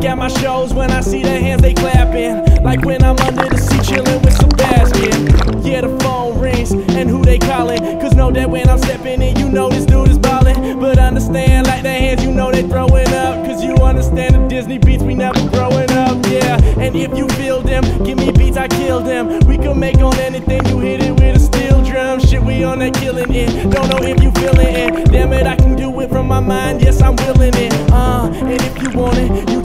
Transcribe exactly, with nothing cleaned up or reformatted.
at my shows, when I see their hands they clapping, like when I'm under the sea chilling with Sebastian. Yeah, the phone rings, and who they calling? Cause know that when I'm stepping in, you know this dude is ballin'. But understand, like their hands, you know they throwing up. Cause you understand the Disney beats we never growing up, yeah. And if you feel them, give me beats, I kill them. We can make on anything, you hit it with a steel drum. Shit, we on that killing it, don't know if you feeling it. Damn it, I can do it from my mind, yes I'm willing it. Uh, and if you want it, you